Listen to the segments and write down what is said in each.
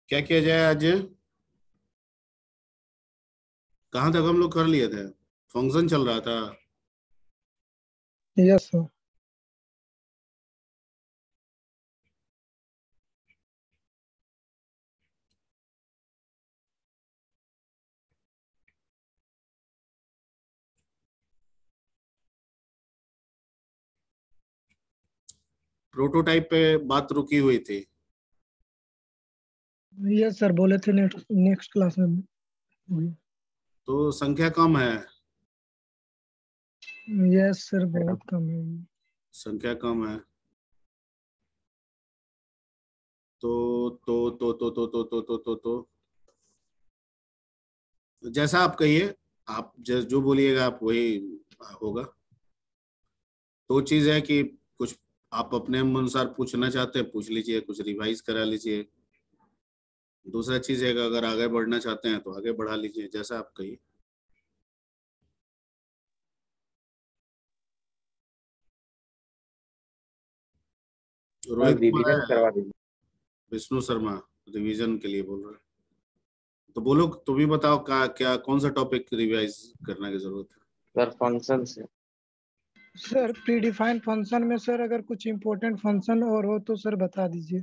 क्या किया जाए आज? कहाँ तक हम लोग कर लिए थे? फंक्शन चल रहा था। Yes sir. प्रोटोटाइप पे बात रुकी हुई थी। यस सर, बोले थे नेक्स्ट नेक्स्ट क्लास में होगी। तो संख्या कम है। यस सर, बहुत कम है। संख्या कम है। तो जैसा आप कहिए। आप जो बोलिएगा आप वही होगा। तो चीज है कि कुछ आप अपने अनुसार पूछना चाहते हैं पूछ लीजिए, कुछ रिवाइज करा लीजिए। दूसरा चीज है कि अगर आगे बढ़ना चाहते हैं तो आगे बढ़ा लीजिए, जैसा आप कहिए। रोहित कुमार रिवीजन है। करवा दीजिए। विष्णु शर्मा रिवीजन के लिए बोल रहे हैं। तो बोलो, तुम ही बताओ क्या क्या कौन सा टॉपिक रिवाइज करने की जरूरत है? सर फंक्शन से। सर प्री डिफाइंड फंक्शन में सर अगर कुछ इम्पोर्टेंट फंक्शन और हो तो सर बता दीजिए।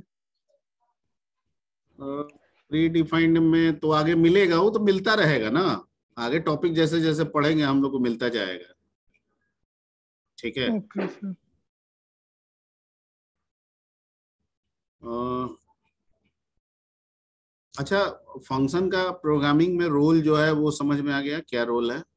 प्री डिफाइंड में तो आगे मिलेगा, वो तो मिलता रहेगा ना। आगे टॉपिक जैसे जैसे पढ़ेंगे हम लोग को मिलता जाएगा। ठीक है। Okay sir. अच्छा, फंक्शन का प्रोग्रामिंग में रोल जो है वो समझ में आ गया, क्या रोल है?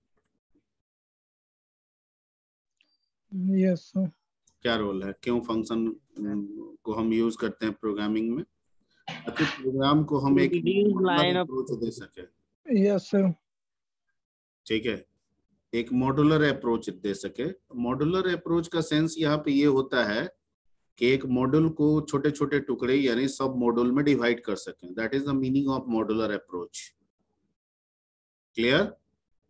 Yes sir. क्या रोल है, क्यों फंक्शन को हम यूज करते हैं प्रोग्रामिंग में? ताकि प्रोग्राम को हम एक Reduce modular line of approach दे सके। यस सर। ठीक है, एक मॉड्यूलर अप्रोच दे सके। मॉड्यूलर अप्रोच का सेंस यहाँ पे ये होता है कि एक मॉड्यूल को छोटे छोटे टुकड़े यानी सब मॉड्यूल में डिवाइड कर सकें। That is the meaning of modular approach. Clear?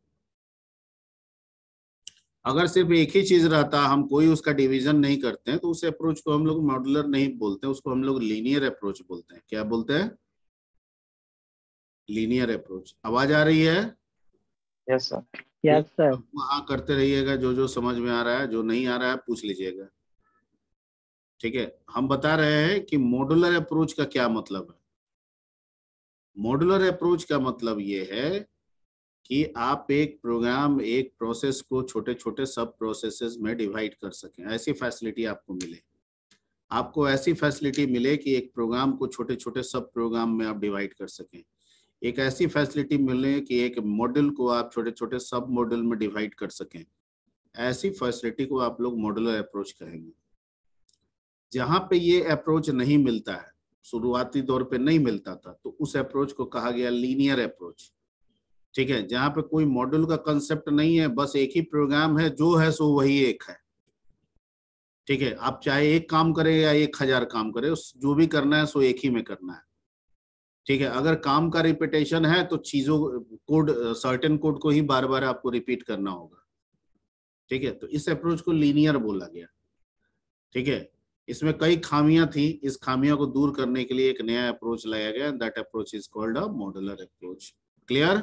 अगर सिर्फ एक ही चीज रहता, हम कोई उसका डिवीजन नहीं करते हैं, तो उस अप्रोच को हम लोग मॉड्यूलर नहीं बोलते, उसको हम लोग लीनियर अप्रोच बोलते हैं। क्या बोलते हैं? Linear approach. आवाज आ रही है? Yes sir. yes sir. आप वहाँ करते रहिएगा, जो समझ में आ रहा है, जो नहीं आ रहा है पूछ लीजिएगा। ठीक है, हम बता रहे हैं कि मॉड्यूलर अप्रोच का क्या मतलब है। मॉड्यूलर अप्रोच का मतलब ये है कि आप एक प्रोग्राम, एक प्रोसेस को छोटे छोटे सब प्रोसेसेस में डिवाइड कर सकें। ऐसी फैसिलिटी आपको मिले। आपको ऐसी फैसिलिटी मिले कि एक प्रोग्राम को छोटे छोटे सब प्रोग्राम में आप डिवाइड कर सकें। एक ऐसी फैसिलिटी मिले कि एक मॉड्यूल को आप छोटे छोटे सब मॉड्यूल में डिवाइड कर सकें। ऐसी फैसिलिटी को आप लोग मॉड्यूलर अप्रोच कहेंगे। जहां पे ये अप्रोच नहीं मिलता है, शुरुआती दौर पे नहीं मिलता था, तो उस अप्रोच को कहा गया लीनियर अप्रोच। ठीक है, जहां पे कोई मॉड्यूल का कंसेप्ट नहीं है, बस एक ही प्रोग्राम है, जो है सो वही एक है। ठीक है, आप चाहे एक काम करें या 1000 काम करें, उस जो भी करना है सो एक ही में करना है। ठीक है, अगर काम का रिपीटेशन है तो चीजों कोड, सर्टेन कोड को ही बार बार आपको रिपीट करना होगा। ठीक है, तो इस अप्रोच को लीनियर बोला गया। ठीक है, इसमें कई खामियां थी, इस खामियों को दूर करने के लिए एक नया अप्रोच लाया गया। That approach is called a modular approach. Clear?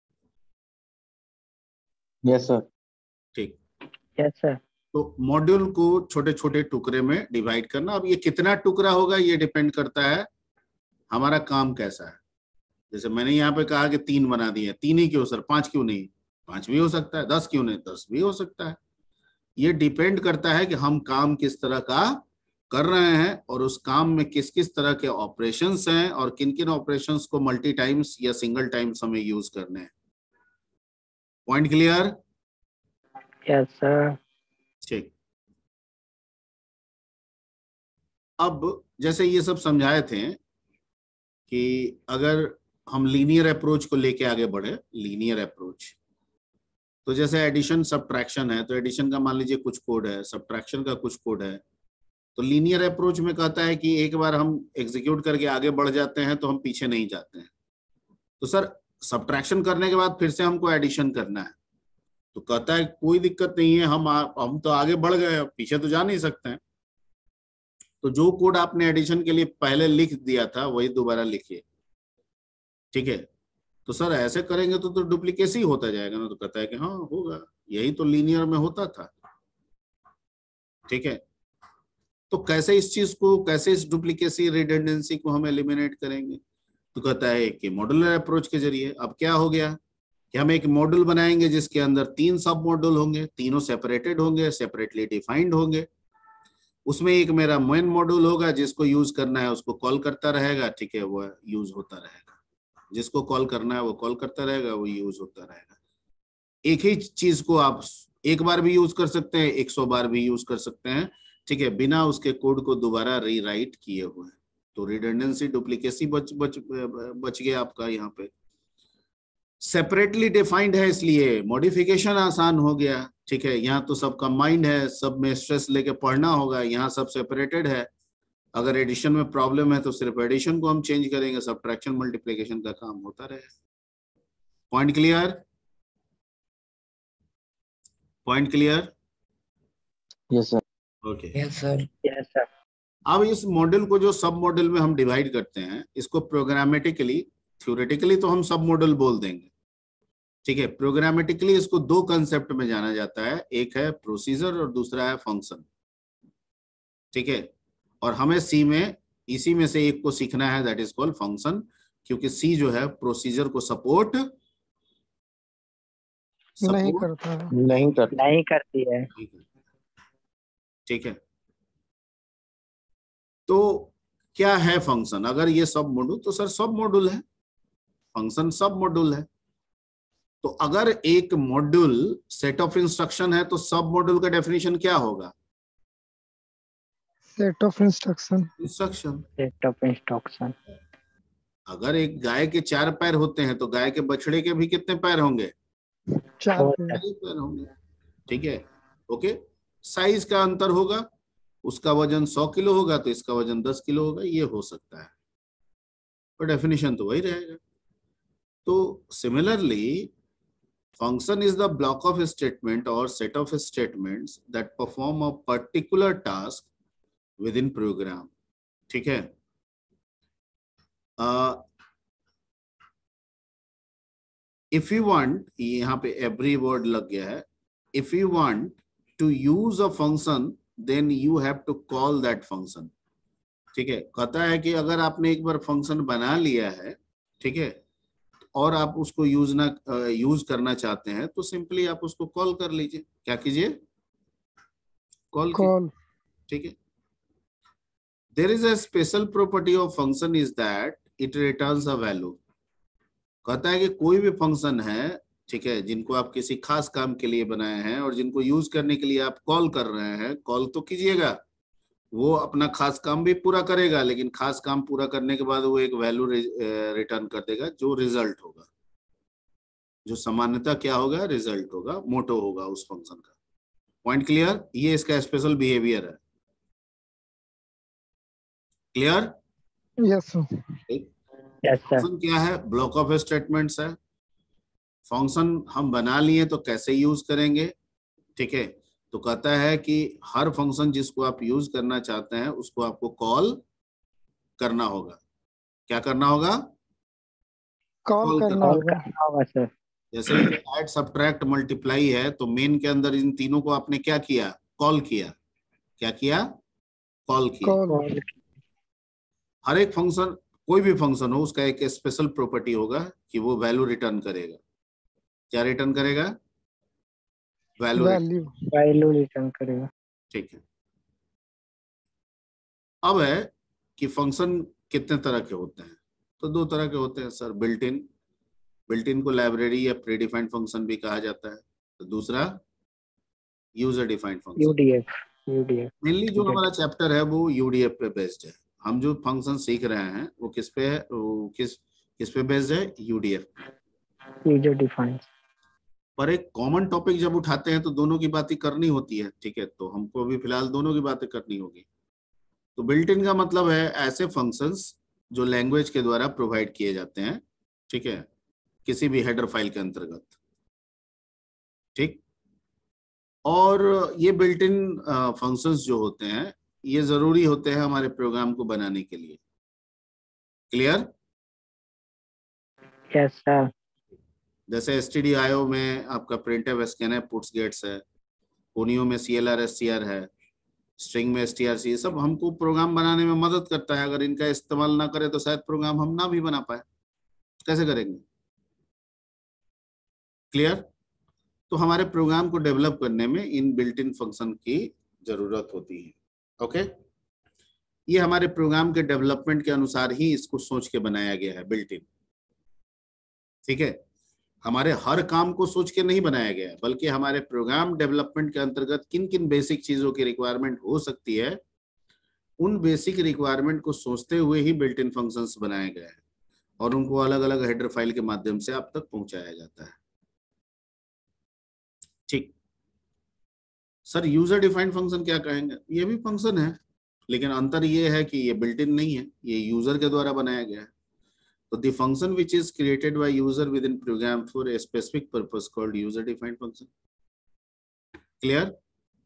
Yes sir. ठीक। yes sir. तो मॉड्यूल को छोटे छोटे टुकड़े में डिवाइड करना। अब ये कितना टुकड़ा होगा ये डिपेंड करता है हमारा काम कैसा है। जैसे मैंने यहाँ पे कहा कि 3 बना दिए, 3 ही क्यों सर, 5 क्यों नहीं? 5 भी हो सकता है, 10 क्यों नहीं, 10 भी हो सकता है। ये डिपेंड करता है कि हम काम किस तरह का कर रहे हैं और उस काम में किस किस तरह के ऑपरेशंस हैं और किन किन ऑपरेशंस को मल्टी टाइम्स या सिंगल टाइम्स हमें यूज करने हैं। Point clear? yes sir. ठीक। अब जैसे ये सब समझाए थे कि अगर हम लीनियर अप्रोच को लेके आगे बढ़े, लीनियर अप्रोच, तो जैसे एडिशन सब्ट्रैक्शन है, तो एडिशन का मान लीजिए कुछ कोड है, सब्ट्रैक्शन का कुछ कोड है। तो लीनियर अप्रोच में कहता है कि एक बार हम एग्जीक्यूट करके आगे बढ़ जाते हैं तो हम पीछे नहीं जाते हैं। तो सर सब्ट्रैक्शन करने के बाद फिर से हमको एडिशन करना है, तो कहता है कोई दिक्कत नहीं है, हम तो आगे बढ़ गए, पीछे तो जा नहीं सकते हैं। तो जो कोड आपने एडिशन के लिए पहले लिख दिया था वही दोबारा लिखिए। ठीक है, तो सर ऐसे करेंगे तो डुप्लीकेसी होता जाएगा ना। तो कहता है कि हाँ होगा, यही तो लीनियर में होता था। ठीक है, तो कैसे इस चीज को, कैसे इस डुप्लीकेसी रिडंडेंसी को हम एलिमिनेट करेंगे? तो कहता है कि मॉड्यूलर अप्रोच के जरिए। अब क्या हो गया कि हम एक मॉड्यूल बनाएंगे जिसके अंदर 3 सब मॉड्यूल होंगे, तीनों सेपरेटेड होंगे, सेपरेटली डिफाइंड होंगे। उसमें एक मेरा मेन मॉड्यूल होगा, जिसको यूज करना है उसको कॉल करता रहेगा, ठीक है, वो यूज होता रहेगा। जिसको कॉल करना है वो कॉल करता रहेगा, वो यूज होता रहेगा। एक ही चीज को आप एक बार भी यूज कर सकते हैं, 100 बार भी यूज कर सकते हैं, ठीक है, बिना उसके कोड को दोबारा रीराइट किए हुए। तो रिडंडेंसी, डुप्लीकेसी बच गया आपका। यहाँ पे सेपरेटली डिफाइंड है, इसलिए मॉडिफिकेशन आसान हो गया। ठीक है, यहाँ तो सब कंबाइंड है, सब में स्ट्रेस लेके पढ़ना होगा, यहाँ सब सेपरेटेड है। अगर एडिशन में प्रॉब्लम है तो सिर्फ एडिशन को हम चेंज करेंगे, सब्ट्रैक्शन मल्टीप्लिकेशन का काम होता रहे। Point clear? Point clear? Yes sir. Okay. Yes sir. Yes sir. अब इस मॉड्यूल को जो सब मॉड्यूल में हम डिवाइड करते हैं, इसको प्रोग्रामेटिकली, थ्योरेटिकली तो हम सब मॉड्यूल बोल देंगे, ठीक है, प्रोग्रामेटिकली इसको 2 कंसेप्ट में जाना जाता है, एक है प्रोसीजर और दूसरा है फंक्शन। ठीक है, और हमें सी में इसी में से एक को सीखना है, दैट इज कॉल्ड फंक्शन, क्योंकि सी जो है प्रोसीजर को सपोर्ट नहीं करता है। नहीं करता। नहीं करती है। ठीक है, तो क्या है फंक्शन? अगर ये सब मॉड्यूल, तो सर सब मॉड्यूल है, फंक्शन सब मॉड्यूल है। तो अगर एक मॉड्यूल सेट ऑफ इंस्ट्रक्शन है तो सब मॉड्यूल का डेफिनेशन क्या होगा? Set of instruction. Instruction. Set of instruction. अगर एक गाय के 4 पैर होते हैं तो गाय के बछड़े के भी कितने पैर होंगे? 4 पैर होंगे। ठीक है, ओके। साइज का अंतर होगा, उसका वजन 100 किलो होगा तो इसका वजन 10 किलो होगा, ये हो सकता है, पर डेफिनेशन तो वही रहेगा। तो similarly function is the block of statement or set of statements that perform a particular task within program. ठीक है, if you want, यहाँ पे every word लग गया है, if you want to use a function then you have to call that function. ठीक है, कहता है कि अगर आपने एक बार फंक्शन बना लिया है, ठीक है, और आप उसको यूज करना चाहते हैं तो सिंपली आप उसको कॉल कर लीजिए। क्या कीजिए? कॉल। ठीक है, there is a special property of function is that it returns a value. कहता है कि कोई भी फंक्शन है, ठीक है, जिनको आप किसी खास काम के लिए बनाए हैं और जिनको यूज करने के लिए आप कॉल कर रहे हैं, कॉल तो कीजिएगा, वो अपना खास काम भी पूरा करेगा, लेकिन खास काम पूरा करने के बाद वो एक वैल्यू रिटर्न कर देगा, जो रिजल्ट होगा, जो सामान्यतः क्या होगा? रिजल्ट होगा, मोटो होगा उस फंक्शन का। Point clear? ये इसका स्पेशल बिहेवियर है। क्लियर? Yes sir. फंक्शन क्या है? ब्लॉक ऑफ स्टेटमेंट्स है। फंक्शन हम बना लिए तो कैसे यूज करेंगे? ठीक है, तो कहता है कि हर फंक्शन जिसको आप यूज करना चाहते हैं उसको आपको कॉल करना होगा। क्या करना होगा? कॉल करना होगा सर। जैसे ऐड, सब्ट्रैक्ट, मल्टीप्लाई है, तो मेन के अंदर इन तीनों को आपने क्या किया? कॉल किया। क्या किया? कॉल किया। हर एक फंक्शन, कोई भी फंक्शन हो, उसका एक स्पेशल प्रॉपर्टी होगा कि वो वैल्यू रिटर्न करेगा। क्या रिटर्न करेगा? वैल्यू रिटर्न करेगा। ठीक है, अब है कि फंक्शन कितने तरह के होते हैं? तो 2 तरह के होते हैं सर। बिल्ट इन को लाइब्रेरी या प्रीडिफाइंड फंक्शन भी कहा जाता है। तो दूसरा user defined function, UDF. Mainly जो हमारा चैप्टर है वो यूडीएफ पे बेस्ड है। हम जो फंक्शन सीख रहे हैं वो किस पे है? वो किस पे बेस्ड है? UDF, user defined. पर एक कॉमन टॉपिक जब उठाते हैं तो दोनों की बातें करनी होती है। ठीक है, तो हमको अभी फिलहाल दोनों की बातें करनी होगी। तो बिल्ट इन का मतलब है ऐसे फंक्शंस जो लैंग्वेज के द्वारा प्रोवाइड किए जाते हैं, ठीक है, किसी भी हेडर फाइल के अंतर्गत। ठीक, और ये बिल्ट इन फंक्शंस जो होते हैं ये जरूरी होते हैं हमारे प्रोग्राम को बनाने के लिए। क्लियर? Yes, sir. जैसे stdio में आपका printf स्कैन है, puts गेट्स है, ओनियो में CLR SCR है, स्ट्रिंग में strc, ये सब हमको प्रोग्राम बनाने में मदद करता है। अगर इनका इस्तेमाल ना करें तो शायद प्रोग्राम हम ना भी बना पाए। कैसे करेंगे? क्लियर? तो हमारे प्रोग्राम को डेवलप करने में इन बिल्ट इन फंक्शन की जरूरत होती है। ओके, ये हमारे प्रोग्राम के डेवलपमेंट के अनुसार ही इसको सोच के बनाया गया है, बिल्ट इन। ठीक है, हमारे हर काम को सोच के नहीं बनाया गया है, बल्कि हमारे प्रोग्राम डेवलपमेंट के अंतर्गत किन किन बेसिक चीजों की रिक्वायरमेंट हो सकती है, उन बेसिक रिक्वायरमेंट को सोचते हुए ही बिल्ट इन फंक्शंस बनाए गए हैं और उनको अलग अलग हेडर फाइल के माध्यम से आप तक पहुंचाया जाता है। ठीक सर, यूजर डिफाइंड फंक्शन क्या कहेंगे? ये भी फंक्शन है, लेकिन अंतर ये है कि ये बिल्ट इन नहीं है, ये यूजर के द्वारा बनाया गया है। तो the function which is created by user within program for a specific purpose called user defined function. Clear?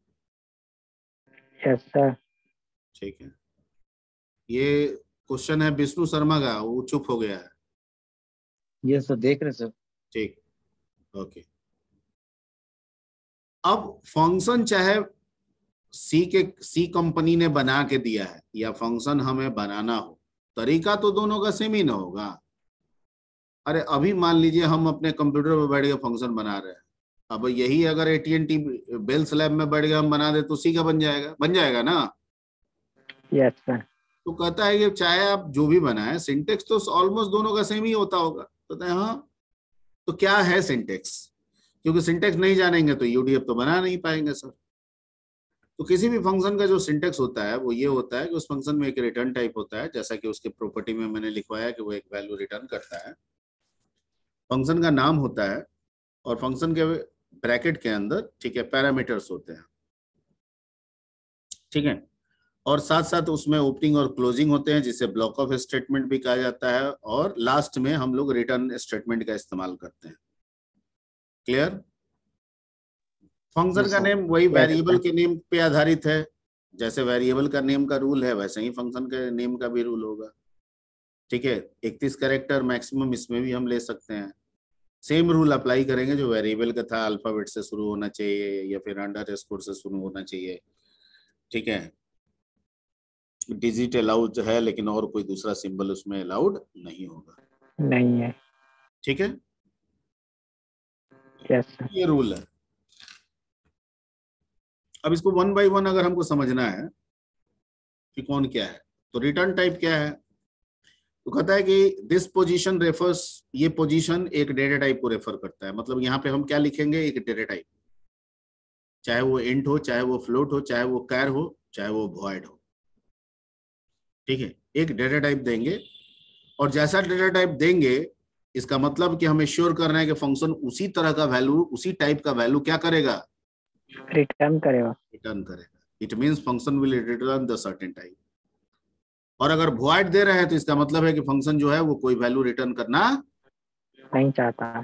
Yes, sir. ठीक है, ये क्वेश्चन है विष्णु शर्मा का, वो चुप हो गया है। यस सर, देख रहे सर। ठीक, ओके। अब फंक्शन चाहे सी कंपनी ने बना के दिया है या फंक्शन हमें बनाना हो, तरीका तो दोनों का सेम ही ना होगा। अरे अभी मान लीजिए हम अपने कंप्यूटर पर बैठ के फंक्शन बना रहे हैं, अब यही अगर AT&T बेल्स लैब में बैठ के हम बना दे तो सी का बन जाएगा ना। Yes, sir. तो कहता है कि चाहे आप जो भी बनाए, सिंटेक्स तो ऑलमोस्ट दोनों का सेम ही होता होगा। कहता है हाँ, तो क्या है सिंटेक्स? क्योंकि सिंटेक्स नहीं जानेंगे तो UDF तो बना नहीं पाएंगे सर। तो किसी भी फंक्शन का जो सिंटेक्स होता है वो ये होता है कि उस फंक्शन में एक रिटर्न टाइप होता है, जैसा कि उसके प्रॉपर्टी में मैंने लिखवाया कि वो एक वैल्यू रिटर्न करता है। फंक्शन का नाम होता है और फंक्शन के ब्रैकेट के अंदर, ठीक है, पैरामीटर्स होते हैं। ठीक है, और साथ साथ उसमें ओपनिंग और क्लोजिंग होते हैं, जिसे ब्लॉक ऑफ स्टेटमेंट भी कहा जाता है, और लास्ट में हम लोग रिटर्न स्टेटमेंट का इस्तेमाल करते हैं। क्लियर? फंक्शन का नेम वही वेरिएबल के नेम पे आधारित है। जैसे वेरिएबल का नेम का रूल है, वैसे ही फंक्शन के नेम का भी रूल होगा। ठीक है, 31 कैरेक्टर मैक्सिमम इसमें भी हम ले सकते हैं। सेम रूल अप्लाई करेंगे जो वेरिएबल का था, अल्फाबेट से शुरू होना चाहिए या फिर अंडरस्कोर से शुरू होना चाहिए। ठीक है, डिजिट अलाउड है, लेकिन और कोई दूसरा सिंबल उसमें अलाउड नहीं होगा। नहीं है। ठीक है, Yes, sir. ये रूल है। अब इसको वन बाय वन अगर हमको समझना है कि कौन क्या है, तो रिटर्न टाइप क्या है? तो कहता है कि दिस पोजीशन रेफर्स, ये पोजीशन एक डेटा टाइप को रेफर करता है। मतलब यहाँ पे हम क्या लिखेंगे? एक डेटा टाइप, चाहे वो इंट हो, चाहे वो फ्लोट हो, चाहे वो कैर हो, चाहे वो वॉइड हो। ठीक है, एक डेटा टाइप देंगे, और जैसा डेटा टाइप देंगे इसका मतलब कि हमें श्योर करना है कि फंक्शन उसी तरह का वैल्यू, उसी टाइप का वैल्यू क्या करेगा? रिटर्न करेगा। रिटर्न करेगा। It means function will return the certain type. और अगर वॉइड दे रहे हैं तो इसका मतलब है कि फंक्शन जो है वो कोई वैल्यू रिटर्न करना नहीं चाहता।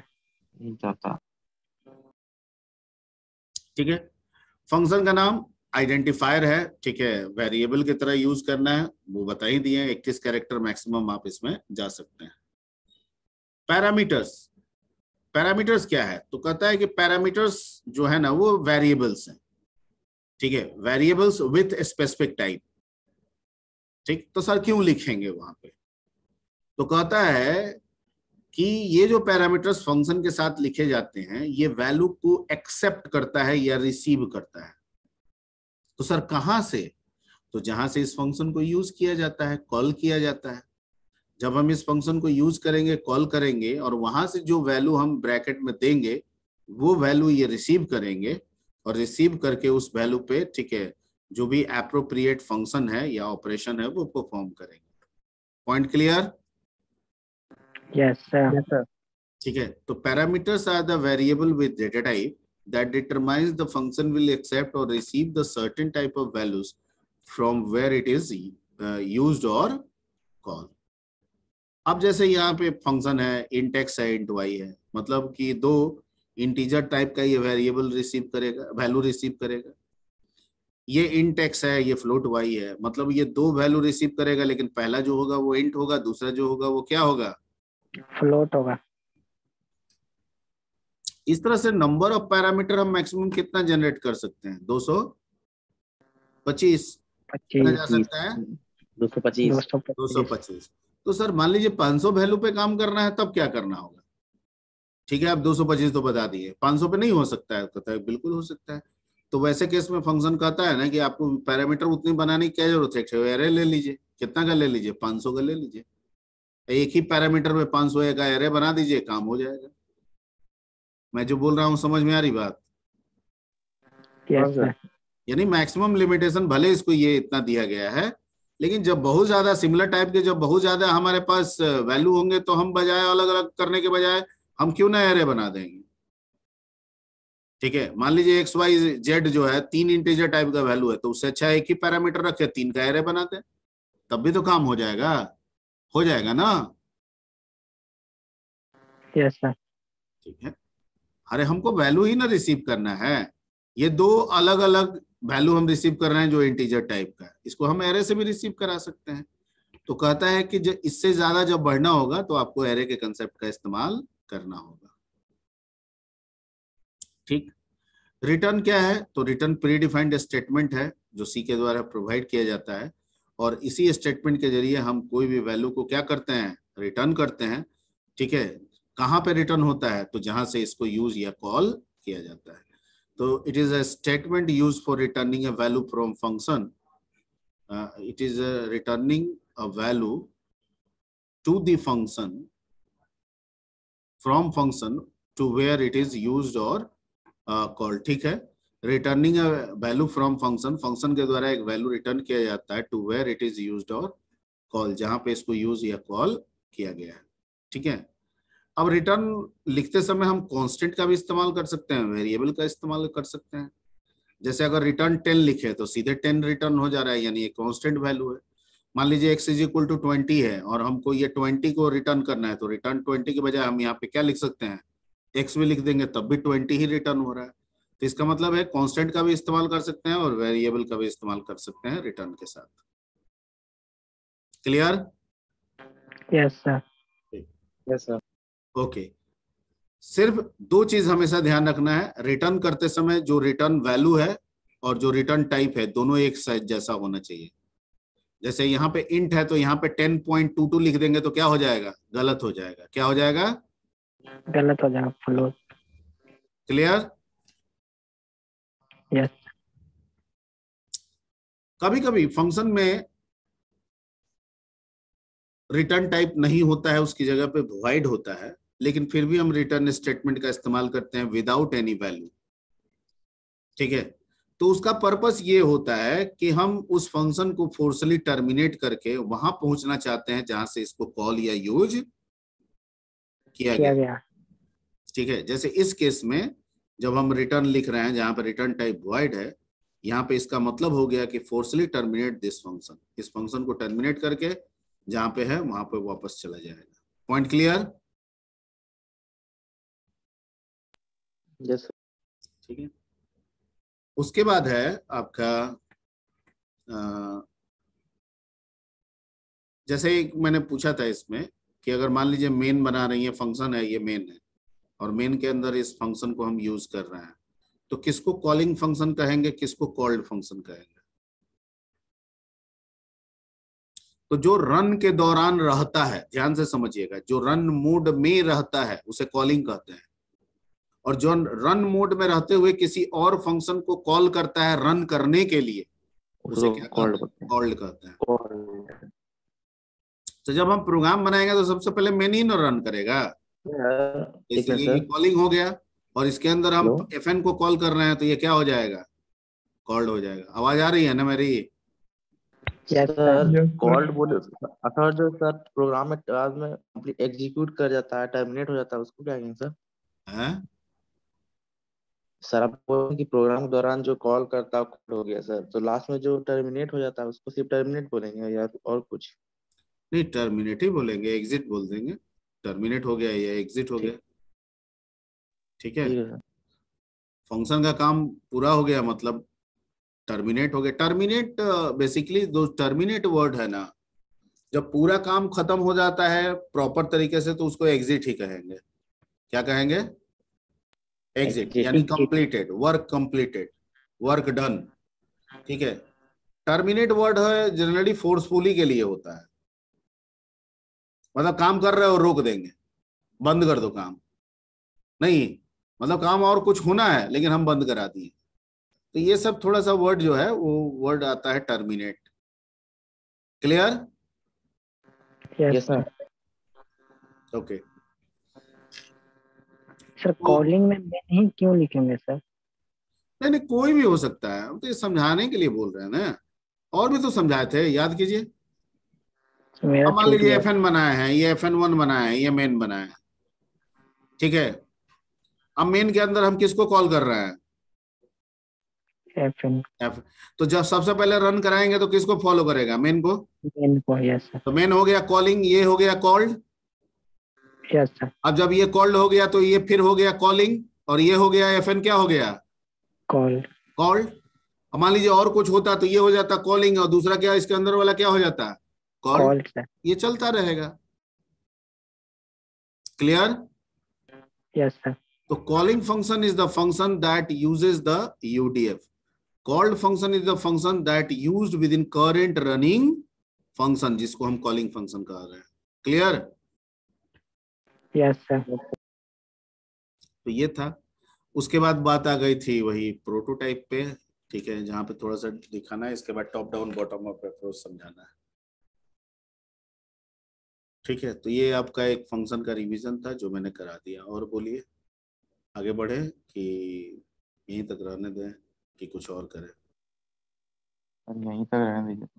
ठीक है, फंक्शन का नाम आइडेंटिफायर है। ठीक है, वेरिएबल की तरह यूज करना है, वो बता ही दिए, 21 कैरेक्टर मैक्सिमम आप इसमें जा सकते हैं। पैरामीटर्स, पैरामीटर्स क्या है? तो कहता है कि पैरामीटर्स जो है ना वो वेरिएबल्स हैं। ठीक है, वेरिएबल्स विथ स्पेसिफिक टाइप। ठीक, तो सर क्यों लिखेंगे वहां पे? तो कहता है कि ये जो पैरामीटर्स फंक्शन के साथ लिखे जाते हैं, ये वैल्यू को एक्सेप्ट करता है या रिसीव करता है। तो सर कहां से? तो जहां से इस फंक्शन को यूज किया जाता है, कॉल किया जाता है। जब हम इस फंक्शन को यूज करेंगे, कॉल करेंगे, और वहां से जो वैल्यू हम ब्रैकेट में देंगे वो वैल्यू ये रिसीव करेंगे, और रिसीव करके उस वैल्यू पे, ठीक है, जो भी एप्रोप्रिएट फंक्शन है या ऑपरेशन है वो परफॉर्म करेंगे। Point clear? Yes, sir. ठीक है, तो parameters are the variable with data type that determines the function will accept or receive the certain type of values from where it is used or called. अब जैसे यहाँ पे function है, int x है, int y है, मतलब कि दो इंटीजर टाइप का ये वेरिएबल रिसीव करेगा, वैल्यू रिसीव करेगा। ये int x है, ये फ्लोट y है, मतलब ये दो वैल्यू रिसीव करेगा, लेकिन पहला जो होगा वो int होगा, दूसरा जो होगा वो क्या होगा? फ्लोट होगा। इस तरह से नंबर ऑफ पैरामीटर हम मैक्सिमम कितना जनरेट कर सकते हैं? 225 कितना जा 25 सकता है? 225 225। तो सर मान लीजिए 500 वैल्यू पे काम करना है, तब क्या करना होगा? ठीक है, आप 225 तो बता दिए, 500 पे नहीं हो सकता है, कहता है बिल्कुल हो सकता है। तो वैसे केस में फंक्शन कहता है ना कि आपको पैरामीटर उतनी बनाने की क्या जरूरत है, एरे ले लीजिए। कितना का ले लीजिए? 500 का ले लीजिए। एक ही पैरामीटर में 500 का एरे बना दीजिए, काम हो जाएगा। मैं जो बोल रहा हूँ समझ में आ रही बात? Yes sir. यानी मैक्सिमम लिमिटेशन भले इसको ये इतना दिया गया है, लेकिन जब बहुत ज्यादा सिमिलर टाइप के, जब बहुत ज्यादा हमारे पास वैल्यू होंगे, तो हम बजाय अलग अलग करने के बजाय हम क्यों ना एरे बना देंगे। ठीक है, मान लीजिए एक्स वाई जेड जो है 3 इंटीजर टाइप का वैल्यू है, तो उससे अच्छा एक ही पैरामीटर रखे, 3 का एरे बनाते, तब भी तो काम हो जाएगा। हो जाएगा ना? Yes sir. ठीक है, अरे हमको वैल्यू ही ना रिसीव करना है। ये 2 अलग अलग वैल्यू हम रिसीव कर रहे हैं जो इंटीजर टाइप का है, इसको हम एरे से भी रिसीव करा सकते हैं। तो कहता है कि जब इससे ज्यादा जब बढ़ना होगा तो आपको एरे के कंसेप्ट का इस्तेमाल करना होगा। ठीक, रिटर्न क्या है? तो रिटर्न प्री डिफाइंड स्टेटमेंट है जो सी के द्वारा प्रोवाइड किया जाता है, और इसी स्टेटमेंट के जरिए हम कोई भी वैल्यू को क्या करते हैं? रिटर्न करते हैं। ठीक है, कहाँ पे रिटर्न होता है? तो जहां से इसको यूज या कॉल किया जाता है। तो it is a statement use for returning a value from function. It is returning a value to the function from function to where it is used और कॉल। ठीक है, returning a value from function, function के द्वारा एक value return किया जाता है, to where it is used और कॉल, जहां पे इसको यूज या कॉल किया गया है। ठीक है, अब रिटर्न लिखते समय हम कांस्टेंट का भी इस्तेमाल कर सकते हैं, वेरिएबल का इस्तेमाल कर सकते हैं। जैसे अगर रिटर्न 10 लिखे तो सीधे 10 रिटर्न हो जा रहा है, यानी एक कांस्टेंट वैल्यू है। मान लीजिए x इज इक्वल टू 20 है और हमको ये 20 को रिटर्न करना है, तो रिटर्न 20 के बजाय हम यहाँ पे क्या लिख सकते हैं? x भी लिख देंगे, तब भी 20 ही रिटर्न हो रहा है। तो इसका मतलब है कांस्टेंट का भी इस्तेमाल कर सकते हैं और वेरिएबल का भी इस्तेमाल कर सकते हैं रिटर्न के साथ। Clear? Yes sir. Yes sir. Okay, सिर्फ 2 चीज हमेशा ध्यान रखना है रिटर्न करते समय, जो रिटर्न वैल्यू है और जो रिटर्न टाइप है, दोनों एक साइज जैसा होना चाहिए। जैसे यहाँ पे इंट है तो यहाँ पे 10.22 लिख देंगे तो क्या हो जाएगा? गलत हो जाएगा। क्या हो जाएगा? गलत हो जाएगा, फ्लोट। क्लियर? यस। कभी कभी फंक्शन में रिटर्न टाइप नहीं होता है, उसकी जगह पे वॉइड होता है, लेकिन फिर भी हम रिटर्न स्टेटमेंट का इस्तेमाल करते हैं विदाउट एनी वैल्यू। ठीक है, तो उसका पर्पस ये होता है कि हम उस फंक्शन को फोर्सली टर्मिनेट करके वहां पहुंचना चाहते हैं जहां से इसको कॉल या यूज किया गया। ठीक है, जैसे इस केस में जब हम रिटर्न लिख रहे हैं जहां पर रिटर्न टाइप वॉइड है, यहाँ पे इसका मतलब हो गया कि फोर्सली टर्मिनेट दिस फंक्शन, इस फंक्शन को टर्मिनेट करके जहां पे है वहां पे वापस चला जाएगा। Point clear? यस। ठीक है, उसके बाद है आपका जैसे एक मैंने पूछा था इसमें कि अगर मान लीजिए मेन बना रही है, फंक्शन है, ये मेन है और मेन के अंदर इस फंक्शन को हम यूज कर रहे हैं, तो किसको कॉलिंग फंक्शन कहेंगे, किसको कॉल्ड फंक्शन कहेंगे? तो जो रन के दौरान रहता है, ध्यान से समझिएगा, जो रन मोड में रहता है उसे कॉलिंग कहते हैं, और जो रन मोड में रहते हुए किसी और फंक्शन को कॉल करता है रन करने के लिए, उसे क्या कहते हैं? कॉल्ड कहते हैं। तो जब हम प्रोग्राम बनाएंगे तो सबसे पहले मेन ही ना रन करेगा, इसलिए ये कॉलिंग हो गया, और इसके अंदर हम fn को कॉल कर रहे हैं तो ये क्या हो जाएगा? कॉल्ड हो जाएगा। आवाज आ रही है ना मेरी? सर कॉल्ड बोले अगर जो सर प्रोग्राम में बाद में एग्जीक्यूट कर जाता है, टर्मिनेट हो जाता है, उसको क्या कहेंगे सर? हैं? सर आप बोल कि प्रोग्राम के दौरान जो कॉल करता है कॉल हो गया सर, तो लास्ट में जो टर्मिनेट हो जाता है उसको सिर्फ टर्मिनेट बोलेंगे या और कुछ? नहीं, टर्मिनेट ही बोलेंगे, एग्जिट बोल देंगे। टर्मिनेट हो गया या एग्जिट हो गया। ठीक है, फंक्शन का काम पूरा हो गया, मतलब टर्मिनेट हो गया। टर्मिनेट बेसिकली दो टर्मिनेट वर्ड है ना, जब पूरा काम खत्म हो जाता है प्रॉपर तरीके से तो उसको एग्जिट ही कहेंगे। क्या कहेंगे? एग्जिट यानी completed, work completed, work done. ठीक है। टर्मिनेट वर्ड है जनरली फोर्सफुली के लिए होता है, मतलब काम कर रहे हो रोक देंगे, बंद कर दो काम, नहीं मतलब काम और कुछ होना है लेकिन हम बंद करा दिए। तो ये सब थोड़ा सा वर्ड जो है वो वर्ड आता है terminate. Clear? Yes sir. Okay. Sir calling में मेन ही क्यों लिखेंगे सर? नहीं नहीं, कोई भी हो सकता है, हम तो ये समझाने के लिए बोल रहे हैं ना, और भी तो समझाए थे, याद कीजिए। मेरा अब मान छूट लीजिए गया। FN बनाए हैं, ये FN1 बनाए हैं, ये मेन बनाए हैं। ठीक है। अब मेन के अंदर हम किसको कॉल कर रहे हैं? FN F। तो जब सबसे पहले रन कराएंगे तो किसको फॉलो करेगा? मेन को। मेन को। Yes sir. तो मेन हो गया कॉलिंग, ये हो गया कॉल्ड। Yes sir. अब जब ये कॉल्ड हो गया तो ये फिर हो गया कॉलिंग, और ये हो गया FN क्या हो गया? कॉल। कॉल्ड। अब मान लीजिए और कुछ होता तो ये हो जाता कॉलिंग, और दूसरा क्या इसके अंदर वाला क्या हो जाता? कॉल्ड। Call sir. ये चलता रहेगा। क्लियर? Yes sir. तो calling function is the function that uses the UDF. Called function is the function that used with in current running function, जिसको हम कॉलिंग फंक्शन कह रहे हैं। क्लियर? Yes sir. तो ये था। उसके बाद बात आ गई थी वही प्रोटोटाइप पे। ठीक है, जहां पे थोड़ा सा दिखाना है, इसके बाद top down bottom up approach समझाना है। ठीक है, तो ये आपका एक फंक्शन का रिवीजन था जो मैंने करा दिया। और बोलिए, आगे बढ़े कि यहीं तक रहने दें कि कुछ और करें? यहीं तक रहने दीजिए।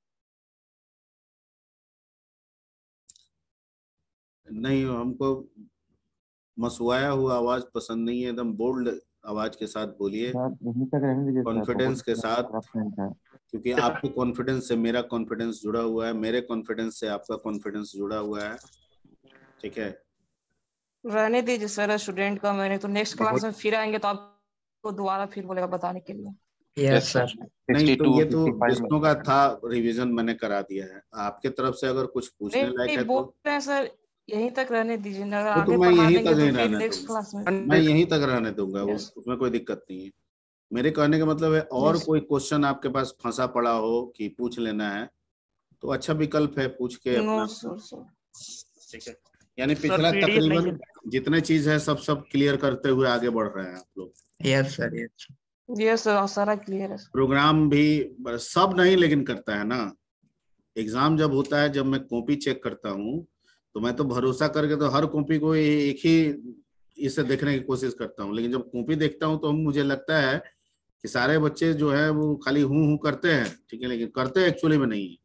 नहीं, हमको मसुआया हुआ आवाज पसंद नहीं है, एकदम बोल्ड आवाज के साथ बोलिए, यहीं तक रहने दीजिए सर, कॉन्फिडेंस के साथ, बहुत है। क्योंकि आपके कॉन्फिडेंस से मेरा कॉन्फिडेंस जुड़ा हुआ है, मेरे कॉन्फिडेंस से आपका कॉन्फिडेंस जुड़ा हुआ है। ठीक है। रहने दीजिए सर स्टूडेंट का, मैंने तो नेक्स्ट क्लास बहुत में फिर आएंगे तो आपको दोबारा फिर बोलेगा बताने के लिए। Yes sir. नहीं, तो ये तो 62, 55 जिसनों का था रिवीजन मैंने करा दिया है। आपके तरफ से अगर कुछ पूछने लायक है बोल तो रहे हैं सर, यहीं तक रहने दीजिए ना, वो तो आगे मैं पढ़ा यहीं देंगे तक तो ही फिर रहने नेक्स्ट दूंगा, क्लास में। मैं यहीं तक रहने दूंगा, Yes. उसमें कोई दिक्कत नहीं है। मेरे कहने का मतलब है और Yes. कोई क्वेश्चन आपके पास फंसा पड़ा हो कि पूछ लेना है तो अच्छा विकल्प है, पूछ के नो अपना। सर। ठीक है, यानी सर पिछला PDF नहीं तकरीबन जितने चीज है सब क्लियर करते हुए आगे बढ़ रहे हैं आप लोग। Yes sir. यस ये सर सारा क्लियर है। प्रोग्राम भी सब नहीं लेकिन करता है ना। एग्जाम जब होता है, जब मैं कॉपी चेक करता हूँ तो मैं तो भरोसा करके तो हर कॉपी को एक ही इसे देखने की कोशिश करता हूँ, लेकिन जब कॉपी देखता हूँ तो मुझे लगता है कि सारे बच्चे जो है वो खाली हूँ करते हैं। ठीक है, लेकिन करते एक्चुअली में नहीं है।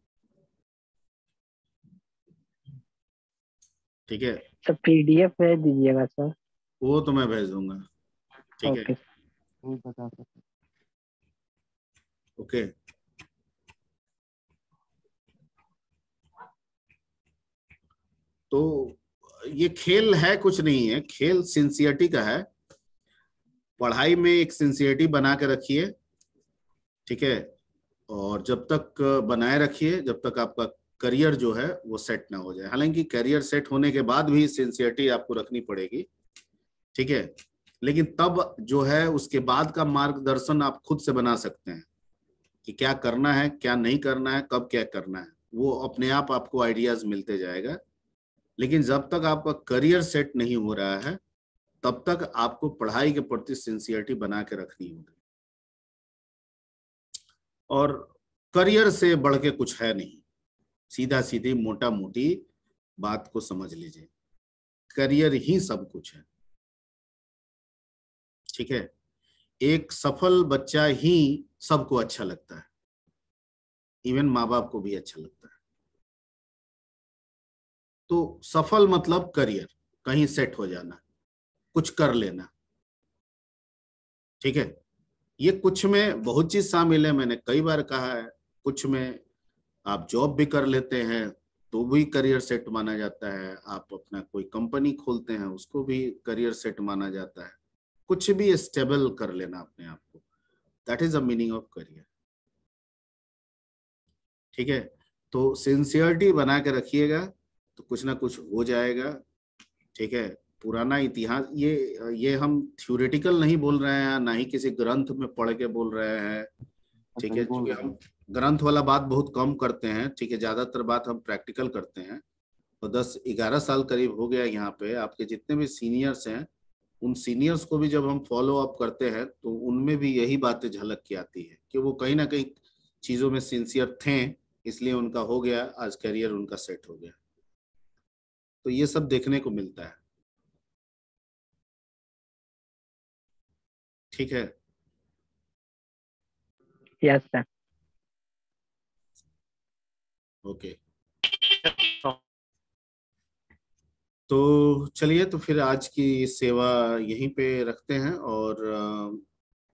ठीक है, सर PDF भेज दीजिएगा सर। वो तो मैं भेज दूंगा। ठीक है, ओके। ओके। तो ये खेल है, कुछ नहीं है, खेल सिंसियरिटी का है। पढ़ाई में एक सिंसियरिटी बना के रखिए। ठीक है, और जब तक बनाए रखिए जब तक आपका करियर जो है वो सेट ना हो जाए। हालांकि करियर सेट होने के बाद भी सिंसियरिटी आपको रखनी पड़ेगी। ठीक है, लेकिन तब जो है उसके बाद का मार्गदर्शन आप खुद से बना सकते हैं कि क्या करना है, क्या नहीं करना है, कब क्या करना है, वो अपने आप आपको आइडियाज मिलते जाएगा। लेकिन जब तक आपका करियर सेट नहीं हो रहा है तब तक आपको पढ़ाई के प्रति सिंसियरिटी बना के रखनी होगी। और करियर से बढ़ के कुछ है नहीं, सीधा सीधी मोटा मोटी बात को समझ लीजिए, करियर ही सब कुछ है। ठीक है, एक सफल बच्चा ही सबको अच्छा लगता है, इवन माँ बाप को भी अच्छा लगता है। तो सफल मतलब करियर, कहीं सेट हो जाना, कुछ कर लेना। ठीक है, ये कुछ में बहुत चीज शामिल है, मैंने कई बार कहा है। कुछ में आप जॉब भी कर लेते हैं तो भी करियर सेट माना जाता है, आप अपना कोई कंपनी खोलते हैं उसको भी करियर सेट माना जाता है। कुछ भी स्टेबल कर लेना अपने आप को, that is the meaning of career. ठीक है, तो सिंसियरिटी बना के रखिएगा तो कुछ ना कुछ हो जाएगा। ठीक है, पुराना इतिहास, ये हम थ्योरेटिकल नहीं बोल रहे हैं, ना ही किसी ग्रंथ में पढ़ के बोल रहे हैं, ठीक है, क्योंकि हम ग्रंथ वाला बात बहुत कम करते हैं, ठीक है, ज्यादातर बात हम प्रैक्टिकल करते हैं। तो 10-11 साल करीब हो गया यहाँ पे। आपके जितने भी सीनियर्स हैं, उन सीनियर्स को भी जब हम फॉलो अप करते हैं तो उनमें भी यही बातें झलक के आती है कि वो कहीं ना कहीं चीजों में सिंसियर थे, इसलिए उनका हो गया, आज करियर उनका सेट हो गया। तो ये सब देखने को मिलता है, ठीक है। Yes sir. ओके, तो चलिए, तो फिर आज की सेवा यहीं पे रखते हैं और